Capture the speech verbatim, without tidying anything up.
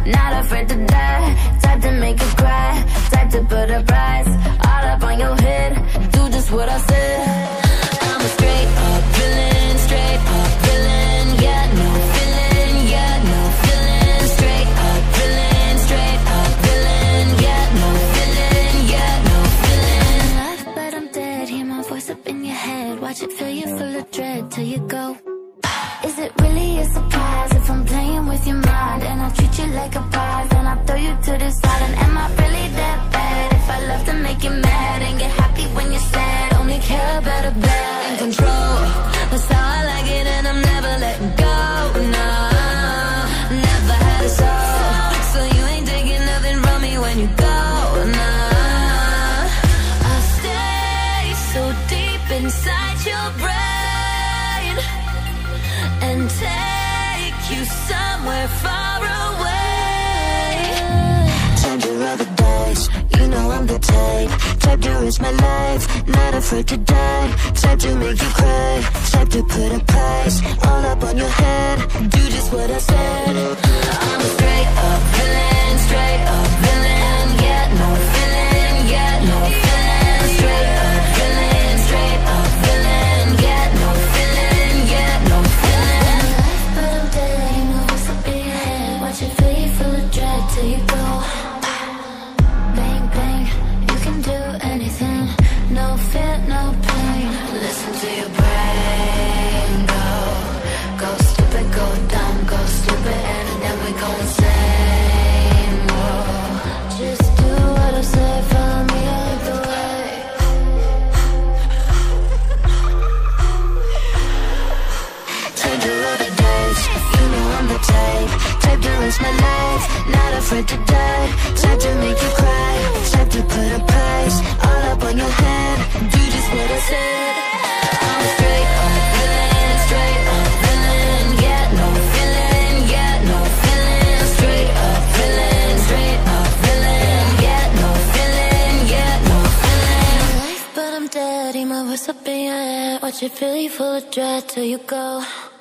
not afraid to die. Type to make you cry, type to put a price all up on your head. Do just what I said. I'm a straight up villain, straight up villain. Yeah, no feeling, yeah, no feeling. Straight up villain, straight up villain. Yeah, no feeling, yeah, no feeling. Alive, but I'm dead. Hear my voice up in your head. Watch it fill you full of dread till you go. Is it really a surprise if I'm playing with your mind and I treat you like a prize, then I throw you to the side? And am I really that bad if I love to make you mad and get happy when you're sad? Only care about a bad in control. That's how I like it, and I'm never letting go. No, never had a soul, so you ain't taking nothing from me when you go. No, I stay so deep inside your brain and take you somewhere far away. Time to roll the dice, you know I'm the type. Type to risk my life, not afraid to die. Type to make you cry, type to put a price all up on your head. Do just what I said. I'm a straight up villain, straight up villain. Yeah, no feeling, yeah, no feeling. Straight up villain, straight up villain. Yeah, no feeling, yeah, no feeling. But I'm dead, you know what's up in your head. Watch it fill you full of dread till you go. Bang, bang, you can do anything. No fear, no pain. Listen to your brain go. Go stupid, go dumb, go stupid, and then we go insane. Whoa. Just do what I say, follow me, I lead the way. Time to roll the dice, you know I'm the type. Type to risk my life, not afraid to die. Type to make you cry, type to put a price all up on your head. Do just what I said. I'm a straight up villain, straight up villain. Yeah, no feeling, yeah, no feeling. Straight up villain, straight up villain. Yeah, no feeling, yeah, no feeling. Alive, but I'm dead. Hear my voice up in your head. Watch it fill you full of dread till you go.